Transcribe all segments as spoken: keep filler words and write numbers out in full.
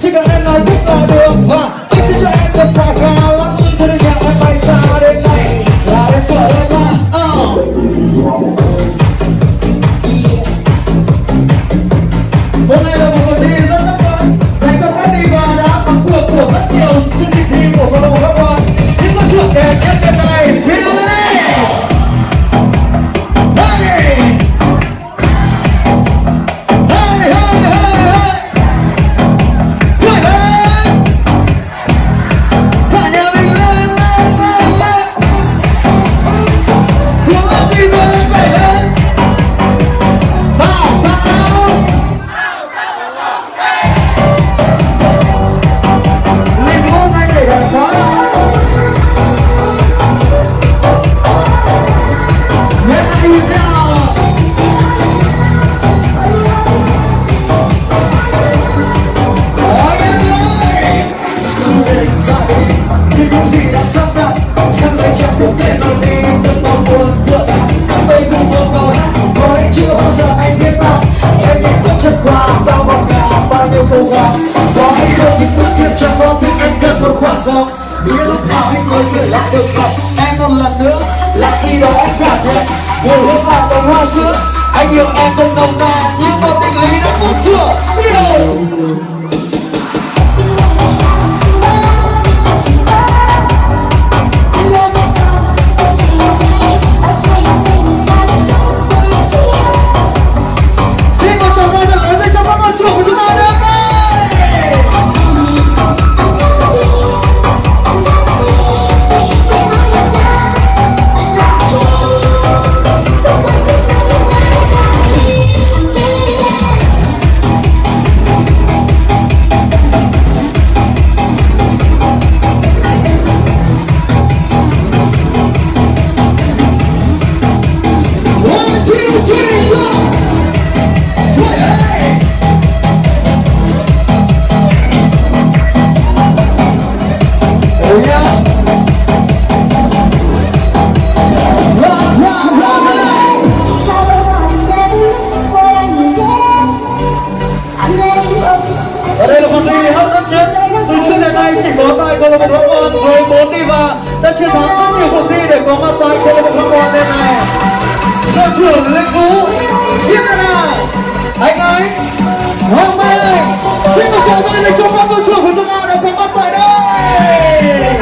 chỉ cần em nói thích là được và anh sẽ cho em được thả ga lắm như thế nhạc em bay ra đến này là em sợ em ra. Hôm nay là một cuộc thi rất hấp dẫn dành cho các diva đã thắng cuộc của rất nhiều chương trình thi của câu lạc bộ các con. Những con chuột đẹp nhất hiện nay thì là biết lúc nào anh có thể lại được gặp em một lần nữa là khi đó em cảm nhận mùi hương vào đồng hoa sữa. Anh yêu em không nồng nàn nhưng mà tình lý đã muốn chưa yêu. Đã chiến thắng rất nhiều cuộc thi để có mặt tại câu lạc bộ Thăng Quan đêm này. Đội trưởng Lê Phú, tiếp theo nào anh ấy Hoàng Mai. Xin một tràng tay dành cho các đội trưởng của Thăng Quan đã có mặt tại đây.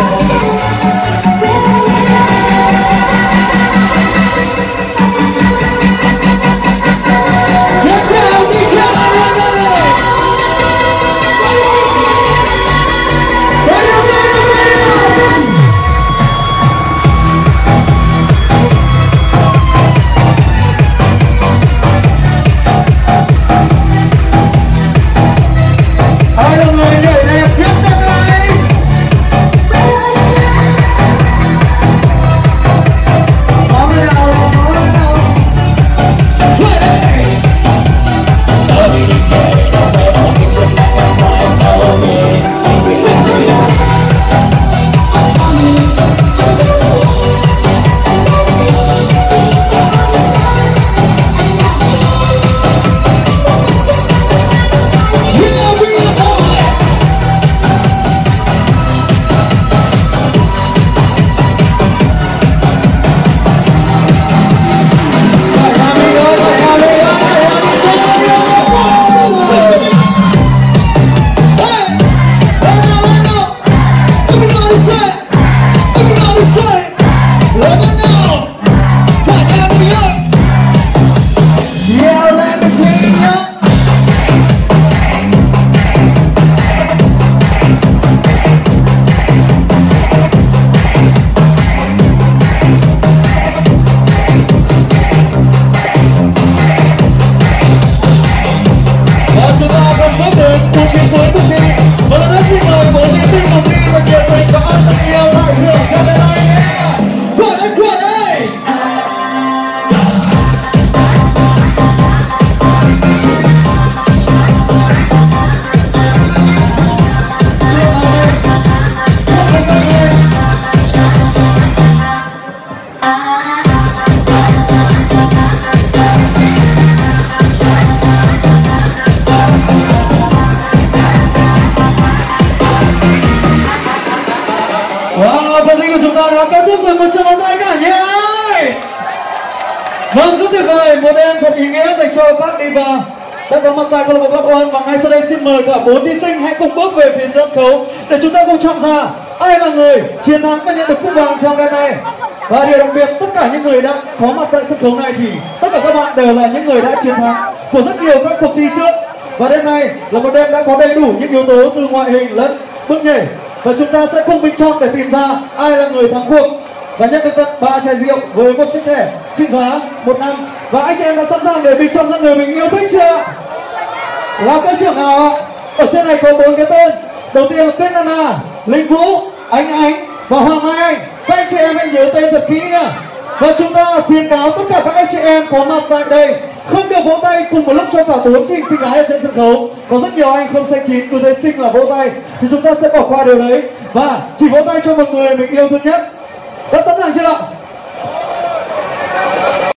đó kết thúc rồi, một tràng pháo tay cả nhà ơi. Vâng, rất tuyệt vời, một đêm thật ý nghĩa dành cho các diva đã có mặt tại câu lạc bộ Cát Oan. Và ngay sau đây xin mời cả bốn thí sinh hãy cùng bước về phía sân khấu để chúng ta cùng chọn ra ai là người chiến thắng và nhận được cúp vàng trong đêm này. Và điều đặc biệt, tất cả những người đã có mặt tại sân khấu này thì tất cả các bạn đều là những người đã chiến thắng của rất nhiều các cuộc thi trước. Và đêm nay là một đêm đã có đầy đủ những yếu tố từ ngoại hình lẫn bước nhảy, và chúng ta sẽ cùng bình chọn để tìm ra ai là người thắng cuộc và nhận được tận ba chai rượu với một chiếc thẻ trị giá một năm. Và anh chị em đã sẵn sàng để bình chọn ra người mình yêu thích chưa? Là cơ trưởng nào ạ? Ở trên này có bốn cái tên. Đầu tiên là Tuyết Nana, Linh Vũ, Anh Ánh và Hoàng Mai Anh. Các anh chị em hãy nhớ tên thật kỹ nha. Và chúng ta khuyến cáo tất cả các anh chị em có mặt tại đây không được vỗ tay cùng một lúc cho cả bốn chị xinh gái ở trên sân khấu. Có rất nhiều anh không xanh chín cứ thấy xinh là vỗ tay thì chúng ta sẽ bỏ qua điều đấy và chỉ vỗ tay cho một người mình yêu thương nhất. Đã sẵn sàng chưa?